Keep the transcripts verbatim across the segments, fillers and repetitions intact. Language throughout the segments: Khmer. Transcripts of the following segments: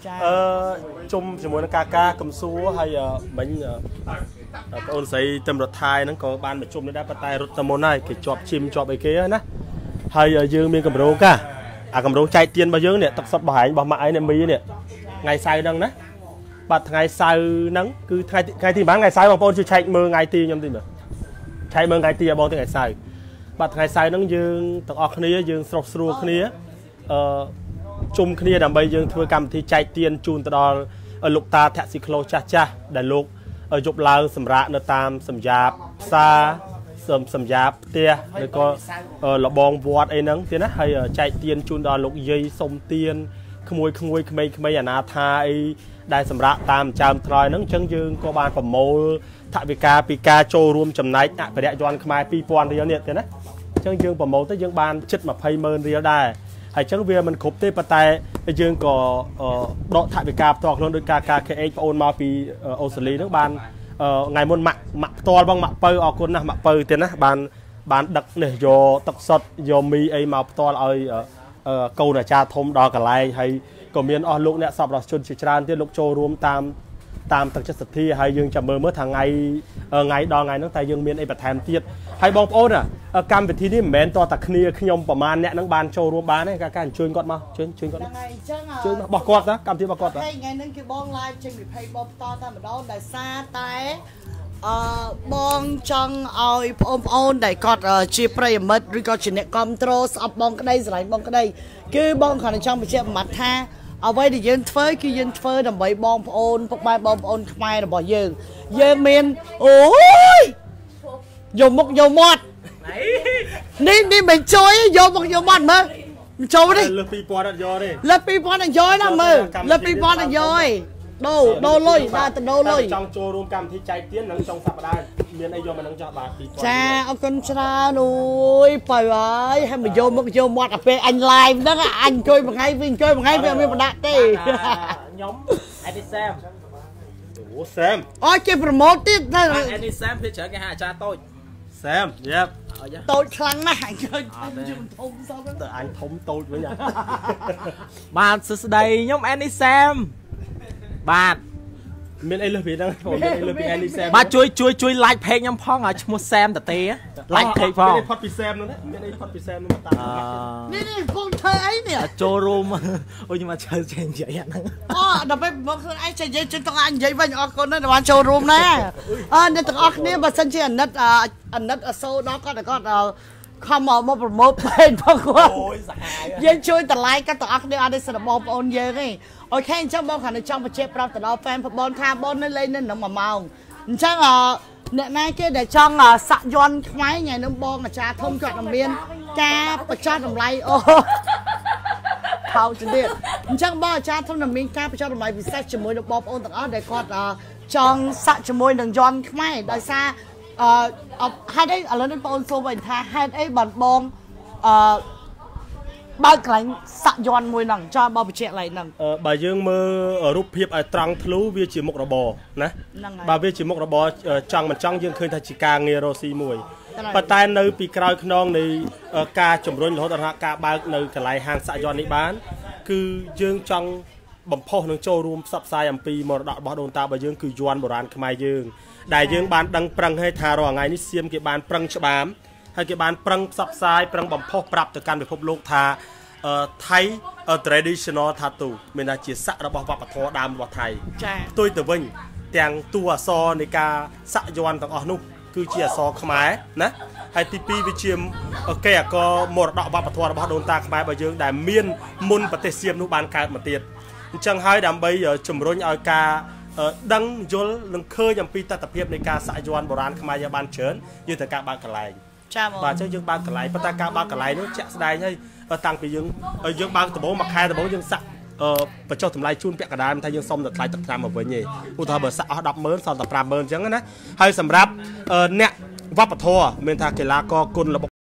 អឺជុំជាមួយនឹងកាកាកំសួរហើយមិញបងអូនស្រីទឹមរដ្ឋាយហ្នឹងក៏បានមកជុំនេះដែរប៉ុន្តែរត់ទៅមុនហើយគេជាប់ឈឹមជាប់អីគេណាហើយយើងមានកម្រោងកាអាកម្រោងចែកទៀនរបស់យើងនេះទឹកសុទ្ធបរហែងរបស់ម៉ាក់អីនេះមីនេះថ្ងៃសៅរ៍ហ្នឹងណាបាទថ្ងៃសៅរ៍ហ្នឹងគឺថ្ងៃថ្ងៃទីប៉ុន្មានថ្ងៃសៅរ៍បងប្អូនជួយឆែកមើលថ្ងៃទីខ្ញុំទីមើលឆែកមើលថ្ងៃទីឲ្យបងថ្ងៃសៅរ៍បាទថ្ងៃសៅរ៍ហ្នឹងយើងទាំងអស់គ្នាយើងស្រុះស្រួលគ្នាអឺជុំគ្នាដើម្បីយើងធ្វើកម្មវិធីចែកទៀនជូនទៅដល់លោកតាធាក់ស៊ីក្លូចាស់ចាស់ដែលលោកយប់ឡើងសម្រាប់នៅតាមសម្យាបផ្សារសម្យាបផ្ទះឬក៏លបងវត្តអីហ្នឹងទៀតណាហើយចែកទៀនជូនដល់លោកយាយសុំទៀនក្មួយក្មួយក្មេងក្មេងអាណាថាអីដែលសម្រាប់តាមចើមត្រយហ្នឹងអញ្ចឹងយើងក៏បានប្រមូលថវិកាពីការចូលរួមចំណែកអភិរក្សយ័ន្តខ្មែរពីរពាន់រៀលនេះទៀតណាអញ្ចឹងយើងប្រមូលទៅយើងបានជិតម្ភៃម៉ឺនរៀលដែរហើយអញ្ចឹងវាមិនគ្រប់ទេប៉ុន្តែយើងក៏ដកថវិកាផ្ទាល់ខ្លួនដោយការការ ខេ អេច បងអូនមកពីអូស្ត្រាលីហ្នឹងបានថ្ងៃមុនម៉ាក់ម៉ាក់ផ្ទាល់បងម៉ាក់ពៅអរគុណណាស់ម៉ាក់ពៅទៀតណាបានបានដឹកនេះយកទឹកសុទ្ធយកមីអីមកផ្ទាល់ឲ្យកូនអាចារ្យធំដល់កន្លែងហើយក៏មានអស់លោកអ្នកសប្បុរសជនជាច្រើនទៀតលោកចូលរួមតាមតាមទឹកចិត្តសទ្ធាហើយយើងចាំមើលមើលថាថ្ងៃថ្ងៃដល់ថ្ងៃហ្នឹងតែយើងមានអីបន្ថែមទៀតហើយបងប្អូនកម្មវិធីនេះមិនមែនតតែគ្នាខ្ញុំប្រហែលអ្នកហ្នឹងបានចូលរួមបានទេកាកាអញ្ជើញគាត់មកអញ្ជើញអញ្ជើញគាត់មកអញ្ចឹងរបស់គាត់ណាកម្មវិធីរបស់គាត់ថ្ងៃហ្នឹងគឺបង live ចេញពី page បងបន្តតែម្ដងដោយសារតែអឺបងចង់ឲ្យបងប្អូនដែលគាត់ជាប្រិយមិត្តឬក៏ជាអ្នកគ្រប់គ្រងស្អប់បងក្តីស្រឡាញ់បងក្តីគឺបងគ្រាន់តែចង់បញ្ជាក់មួយម៉ាត់ថាអ្វីដែលយើងធ្វើគឺយើងធ្វើដើម្បីបងប្អូនពុកម៉ែបងប្អូនខ្មែររបស់យើងយើងមានអូយយកមុខយកមាត់នេះនេះមិនជួយយកមុខយកមាត់មើលចូលនេះលើពីរពាន់អត់យកទេលើពីរពាន់អត់យកណាមើលលើពីរពាន់អត់យកទេដូរដូរលុយដើរទៅដូរលុយចង់ចូលរួមកម្មវិធីចែកទៀននឹងចុងសប្តាហ៍មានអីយកមកនឹងចោះបាទពីរពាន់ចាអរគុណច្រើនអូយបើហើយហើយមកយកមុខយកមាត់អាពេលអញ live ហ្នឹងអញអង្គុយមួយថ្ងៃវិញអង្គុយមួយថ្ងៃវាអត់មានប្រដាក់ទេខ្ញុំអេឌីសាមអូសាមអូគេប្រម៉ូទទៀតទៅអេឌីសាមភាគច្រើនគេហៅអាចារ្យតូចសាមយ៉ាប់តូចខ្លាំងណាស់អញឃើញធំជាងធំសោះទៅអញធំតូចវិញបាទសួស្ដីខ្ញុំអេឌីសាមបាទមានអីលើពីហ្នឹងមានអីលើពី Andy Sam បាទជួយជួយជួយ like page ខ្ញុំផងឲ្យឈ្មោះ Sam តទេ like page ផងមានអីផុតពី Sam ហ្នឹងមានអីផុតពី Sam ហ្នឹងតាមនេះនេះបងធ្វើអីនេះចូលរួមអូខ្ញុំមកជើចេញនិយាយអាហ្នឹងអូដល់ពេលបងខ្លួនឯងចេះនិយាយជិះទៅអាចនិយាយវិញអរគុណណាស់បានចូលរួមណាអឺអ្នកទាំងអស់គ្នាបើសិនជាអាណិតអាណិតអសូរដល់គាត់គាត់ខំមកមកប្រម៉ូទ page ផងគាត់អូយសាហាវយើងជួយតម្លៃគាត់ទាំងអស់គ្នាអត់ទេសិនបងប្អូនយើងទេអូខេអញ្ចឹងបងគ្រាន់តែចង់បញ្ជាក់ប្រាប់ទៅដល់ fan បងថាបងនៅលេងនៅនឹងមួយម៉ោងអញ្ចឹងអ្នកណាគេដែលចង់សាក់យ័ន្តខ្មែរថ្ងៃនឹងបងអាចារ្យធំគាត់នឹងមានការបញ្ចុះតម្លៃអូខោជំនឿអញ្ចឹងបងអាចារ្យធំនឹងមានការបញ្ចុះតម្លៃពិសេសជាមួយនឹងបងប្អូនទាំងអស់ដែលគាត់ចង់សាក់ជាមួយនឹងយ័ន្តខ្មែរដោយសារអឺហេតុអីឥឡូវនេះបងសួរវិញថាហេតុអីបានបងអឺបើកកន្លែងសាក់យ័ន្តមួយហ្នឹងចោលបើបញ្ជាក់កន្លែងហ្នឹងបើយើងមើលរូបភាពឲ្យត្រង់ធ្លុវាជាមុខរបរណាបើវាជាមុខរបរចង់មិនចង់យើងឃើញថាជាការងាររស់ស៊ីមួយប៉ុន្តែនៅពីក្រោយខ្នងនៃការជំរុញរហូតដល់ការបើកនៅកន្លែងហាងសាក់យ័ន្តនេះបានគឺយើងចង់បំផុសនឹងចូលរួមផ្សព្វផ្សាយអំពីមរតករបស់ដូនតារបស់យើងគឺយ័ន្តបុរាណខ្មែរយើងដែលយើងបានដឹងប្រឹងឲ្យថារាល់ថ្ងៃនេះសៀមគេបានប្រឹងច្បាមហើយគេបានប្រឹងផ្សព្វផ្សាយប្រឹងបំផុសប្រាប់ទៅកាន់ពិភពលោកថាថៃ traditional tattoo មានថាជាស័ក្តិរបស់វប្បធម៌ដើមរបស់ថៃចា៎ផ្ទុយទៅវិញទាំងតួអក្សរនៃការសាក់យ័ន្តទាំងអស់នោះគឺជាអក្សរខ្មែរណាហើយទីពីរវាជាកេរ្តិ៍អក្សមរតកវប្បធម៌របស់ដូនតាខ្មែររបស់យើងដែលមានមុនប្រទេសសៀមនោះបានកើតមកទៀតអញ្ចឹងហើយដើម្បីជំរុញឲ្យការដឹងយល់និងឃើញអំពីទស្សនវិជ្ជានៃការសាក់យ័ន្តបុរាណខ្មែរយើងបានច្រើនយើងត្រូវការបើកកន្លែងចា៎បាទអញ្ចឹងយើងបើកកន្លែងប៉ុន្តែការបើកកន្លែងនោះជាក់ស្ដែងហើយតាំងពីយើងយើងបើកដំបូងមួយខែដំបូងយើងសាក់បញ្ចុះតម្លៃជូនពាក់កណ្ដាលមិនថាយើងសុំតែថ្លៃទឹកត្រាំមកវិញទេឧទាហរណ៍បើសាក់អស់ ដប់ម៉ឺន សល់តែ ប្រាំម៉ឺន អញ្ចឹងណាហើយសម្រាប់អ្នកវប្បធម៌មានថាកីឡាករគុណរបស់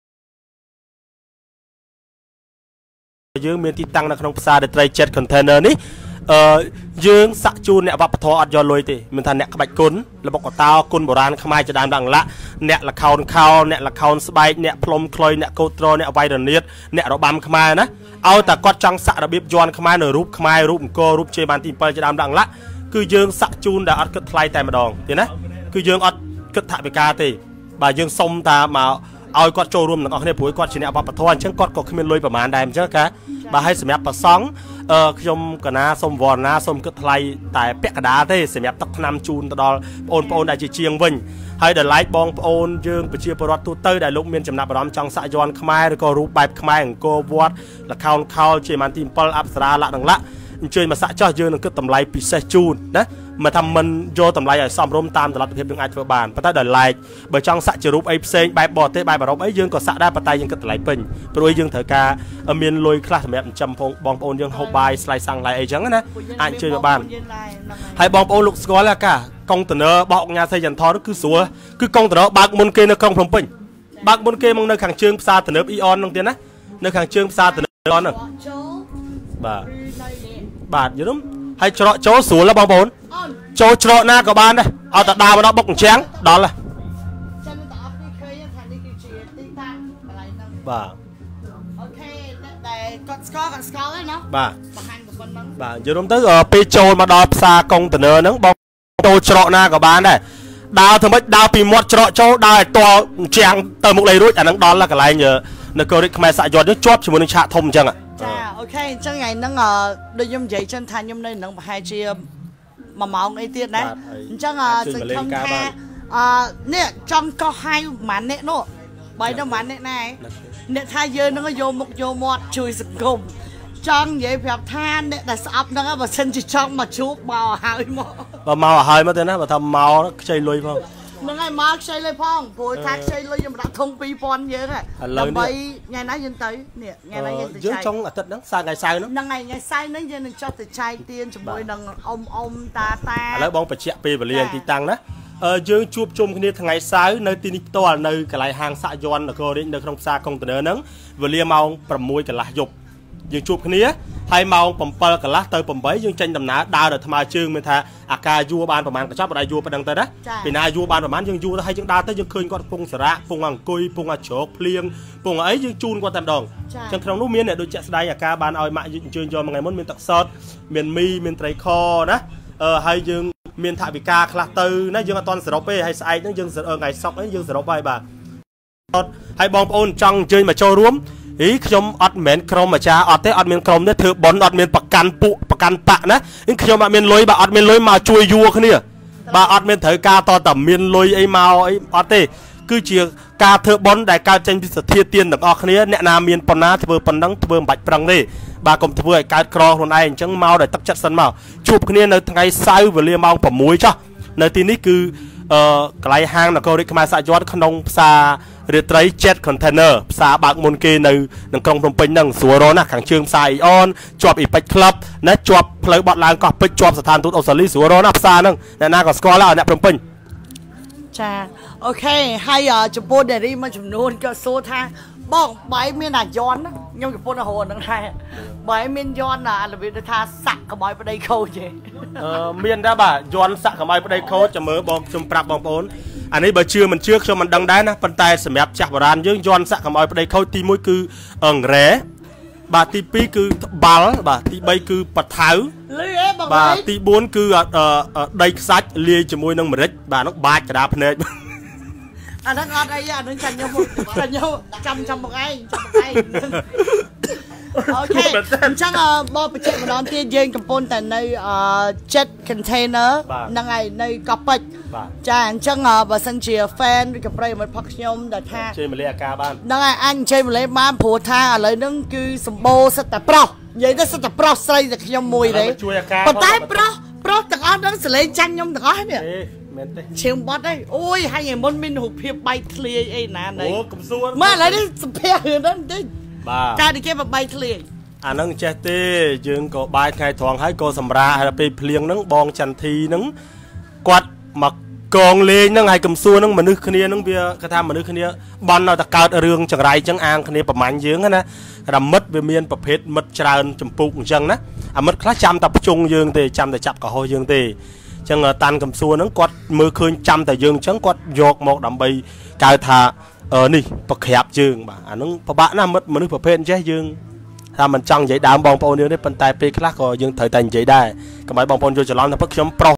យើងមានទីតាំងនៅក្នុងផ្សារ Detroit Jet Container នេះអឺយើងសាក់ជូនអ្នកវប្បធម៌អត់យកលុយទេមិនថាអ្នកក្បាច់គុណរបស់កតោគុណបុរាណខ្មែរជាដើមដល់ឡាអ្នកលខោនខោអ្នកលខោនស្បែកអ្នកផ្លុំខ្លុយអ្នកកោត្រអ្នកវៃរនាតអ្នករបាំខ្មែរណាឲ្យតែគាត់ចង់សាក់របៀបយ័ន្តខ្មែរនៅរូបខ្មែររូបអង្គររូបជេបានទី7ជាដើមដល់ឡាគឺយើងសាក់ជូនដែលអត់គិតថ្លៃតែម្ដងទេណាគឺយើងអត់គិតថវិកាទេបាទយើងសុំតាមកឲ្យគាត់ចូលរួមទាំងអស់គ្នាព្រោះគាត់ជាអ្នកវប្បធម៌អញ្ចឹងគាត់ក៏គ្មានលុយប្រហែលដែរអញ្ចឹងកាបាទឲ្យសម្រាប់ប្រសង់អឺខ្ញុំកណាសូមវរណាសូមគិតថ្លៃតែពាក់កណ្ដាលទេសម្រាប់ទឹកថ្នាំជូនទៅដល់បងប្អូនដែលជាជាងវិញហើយដល់ឡែកបងប្អូនយើងប្រជាពលរដ្ឋទូទៅដែលលោកមានចំណាប់អារម្មណ៍ចង់សាក់យ័ន្តខ្មែរឬក៏រូបបែបខ្មែរអង្គរវត្តលខោនខោលជាបានទី7អប្សរាលក្ខណៈអញ្ជើញមកសាក់ចោះយើងនឹងគិតតម្លៃពិសេសជូនណាមកថាមិនយកតម្លៃឲ្យសមរម្យតាមតលទ្ធភាពយើងអាចធ្វើបានប៉ុន្តែដល់ឡែកបើចង់សាក់ជារូបអីផ្សេងបែបបរទេសបែបអឺរ៉ុបអីយើងក៏សាក់ដែរប៉ុន្តែយើងគិតតម្លៃពេញព្រោះយើងត្រូវការមានលុយខ្លះសម្រាប់ចិញ្ចឹមផងបងប្អូនយើងហូបបាយស្លៃសាំងឡៃអីចឹងណាអាចជួយមកបានហើយបងប្អូនលោកស្គាល់អាកាកុងតឺន័របោកញ៉ាសៃចន្ទថគឺស្រួលគឺកុងតឺន័របើកមុនគេនៅក្រុងភ្នំពេញបើកមុនគេមកនៅខាងជើងផ្សារទំនើបអ៊ីអនហ្នឹងទៀតណានៅខាងជើងផ្សារទំនើបអ៊ីអនហ្នឹងបាទបាទយល់ហើយច្រកចូលស្រួលបងប្អូនចូលច្រកណាក៏បានដែរឲ្យតែដើរមកដល់បុកអញ្ចឹងដល់ហើយចាំតែអត់នេះឃើញថានេះគឺជាទីតាំងកន្លែងហ្នឹងបាទអូខេតែគាត់ស្គាល់គាត់ស្គាល់ហើយណាបាទបង្ហាញប៉ុណ្ណឹងបាទយល់ទៅពេលចូលមកដល់ផ្សារកុងតឺន័រហ្នឹងបងចូលច្រកណាក៏បានដែរដើរធ្វើម៉េចដើរពីមាត់ច្រកចូលដើរឲ្យតល់អញ្ចឹងទៅមុខលេរួចអាហ្នឹងដល់កន្លែងនៅកូរិចខ្មែរសាក់យ័ន្តជាប់ជាមួយនឹងឆាកធំអញ្ចឹងចាអូខេអញ្ចឹងថ្ងៃហ្នឹងដូចខ្ញុំនិយាយចឹងថាខ្ញុំនៅនឹងប្រហែលជាមួយម៉ោងអីទៀតណាអញ្ចឹងសង្ឃឹមថាអឺនេះចង់កោះហៅប្រហែលអ្នកនោះបើដល់ប្រហែលអ្នកណាអ្នកថាយើងហ្នឹងយកមុខយកមាត់ជួយសង្គមចង់និយាយប្រាប់ថាអ្នកដែលស្អប់ហ្នឹងបើសិនជាចង់មកជួបមកហើយមកបើមកឲ្យហើយមកទៅណាបើថាមកខ្ចីលុយផងហ្នឹងហើយមកខ្ចីលុយផងព្រោះថាខ្ចីលុយខ្ញុំដាក់ធុងពីរពាន់យើងហ่ะដើម្បីថ្ងៃណាយើងទៅនេះថ្ងៃណាយើងទៅយើងចង់អាទិត្យហ្នឹងសៅរ៍ថ្ងៃសៅរ៍ហ្នឹងហ្នឹងហើយថ្ងៃសៅរ៍ហ្នឹងយើងនឹងចុះទៅចែកទានជាមួយនឹងអ៊ំអ៊ំតាតាឥឡូវបងបញ្ជាក់ពេលវេលាទីតាំងណាអឺយើងជួបជុំគ្នាថ្ងៃសៅរ៍នៅទីនេះផ្ទាល់នៅកន្លែងហាងសាក់យ័ន្តនគររាជនៅក្នុងផ្សារកុងតឺន័រហ្នឹងវេលាម៉ោងប្រាំមួយកន្លះយប់យើងជួបគ្នាហើយម៉ោងbảyកន្លះទៅ8យើងចេញដំណើរដើរដល់ថ្មើរជើងមានថាអាការយួរបានប្រហែលកញ្ចប់បដៃយួរប៉ុណ្ណឹងទៅណាពីណាយួរបានប្រហែលយើងយួរទៅហើយយើងដើរទៅយើងឃើញគាត់ពងសារៈពងអង្គុយពងអាចជ្រកភ្លៀងពងអីយើងជូនគាត់តែម្ដងអញ្ចឹងក្នុងនោះមានអ្នកដូចជាក់ស្ដែងអាការបានឲ្យម៉ាក់យើងអញ្ជើញយកមួយថ្ងៃមុនមានទឹកសតមានមីមានត្រីខណាអឺហើយយើងមានថវិកាខ្លះទៅណាយើងអត់តន់សរុបទេហើយស្អែកហ្នឹងយើងថ្ងៃសុកអីយើងសរុបហើយបាទហើយបងប្អូនចង់អញ្ជើញមកចូលរួមអីខ្ញុំអត់មែនក្រុមអាចារ្យអត់ទេអត់មានក្រុមទេធ្វើប៉ុនអត់មានប្រកាន់ពួកប្រកាន់បាក់ណាខ្ញុំអត់មានលុយបាទអត់មានលុយមកជួយយួរគ្នាបាទអត់មានត្រូវការតតែមានលុយអីមកអីអត់ទេគឺជាការធ្វើប៉ុនដែលកើតចេញពីសទ្ធាទានទាំងអស់គ្នាអ្នកណាមានប៉ុណ្ណាធ្វើប៉ុណ្ណឹងធ្វើមិនបាច់ប្រឹងទេបាទកុំធ្វើឲ្យកើតក្រខ្លួនឯងអញ្ចឹងមកដោយទឹកចិត្តសិនមកជួបគ្នានៅថ្ងៃសៅរ៍វេលាម៉ោង6ចុះនៅទីនេះគឺអឺកន្លែងហាងនគររាជខ្មែរសាក់យ័ន្តក្នុងផ្សាររាត្រី Jet Container ផ្សារបើកមុនគេនៅក្នុងក្រុងភ្នំពេញហ្នឹងស្រួលរណាខាងជើងផ្សារអ៊ីអនជាប់អ៊ីពេចក្លឹបណាជាប់ផ្លូវបត់ឡើងកោះពេជ្រជាប់ស្ថានទូតអូស្ត្រាលីស្រួលរណាផ្សារហ្នឹងអ្នកណាក៏ស្គាល់ដែរអ្នកភ្នំពេញចាអូខេហើយចំពោះនារីមួយចំនួនក៏សួរថាបងបាយមានអាយន់ខ្ញុំចំពោះរហូតហ្នឹងដែរបាយមានយន់អារបៀបថាសាក់កុំឲ្យប្តីខូចទេអឺមានដែរបាទយន់សាក់កុំឲ្យប្តីខូចចាំមើលបងខ្ញុំប្រាប់បងប្អូនអានេះបើជឿមិនជឿខ្ញុំមិនដឹងដែរណាប៉ុន្តែសម្រាប់ចាស់បុរាណយើងយន់សាក់កុំឲ្យប្តីខូចទីមួយគឺអង្រែបាទទីពីរគឺត្បាល់បាទទីបីគឺបថៅលឺអេបងបាទទីបួនគឺដីខ្សាច់លាយជាមួយនឹងម្រេចបាទនោះបាចកដាភ្នែកអាហ្នឹងអត់អីអាហ្នឹងចាញ់ខ្ញុំចាញ់ខ្ញុំចាំចាំមកឯងចាំមកឯងអូខេអញ្ចឹងបងបញ្ជាក់ម្ដងទៀតយើងកំពុងតែនៅ Jet Container ហ្នឹងហើយនៅកោះពេជ្រចាអញ្ចឹងបើសិនជា fan ឬក៏ប្រិយមិត្តផងខ្ញុំដែលថាជ័យមលេអាការបានហ្នឹងហើយអញជ័យមលេបានព្រោះថាឥឡូវហ្នឹងគឺសម្បូរសិតតែប្រុសនិយាយទៅសិតតែប្រុសស្រីតែខ្ញុំមួយទេប៉ុន្តែប្រុសប្រុសទាំងអស់ហ្នឹងសលេងចាញ់ខ្ញុំទាំងអស់នេះមែនទេឈាមបាត់អីអូយហើយឯមុនមានរូបភាពបែកធ្លាយអីណាណៃអូកំសួរមើលឥឡូវនេះសុភ័ក្រហ្នឹងតិចបាទកាលនេះគេបបែកធ្លាយអាហ្នឹងចេះទេយើងក៏បាយថ្ងៃត្រង់ហើយក៏សម្រាហើយពេលភ្លៀងហ្នឹងបងចន្ទធីហ្នឹងគាត់មកកងលេងហ្នឹងហើយកុំសួរហ្នឹងមនុស្សគ្នាហ្នឹងវាគេថាមនុស្សគ្នាបន់ឲ្យតែកើតរឿងចង្រៃចឹងអាងគ្នាប្រមាញ់យើងណារមិតវាមានប្រភេទមិត្តច្រើនចម្ពុកអញ្ចឹងណាអាមិត្តខ្លះចាំតែភ្ជុងយើងទេចាំតែចាប់កុហកយើងទេអញ្ចឹងតាន់កំសួរហ្នឹងគាត់មើលឃើញចាំតែយើងអញ្ចឹងគាត់យកមកដើម្បីកៅថានេះប្រក្រាបយើងបាទអាហ្នឹងពិបាកណាស់មិត្តមនុស្សប្រភេទអញ្ចេះយើងថាមិនចង់និយាយដើមបងប្អូនយើងទេប៉ុន្តែពេលខ្លះក៏យើងត្រូវតែនិយាយដែរកុំឲ្យបងប្អូនយល់ច្រឡំថាពិតខ្ញុំប្រុស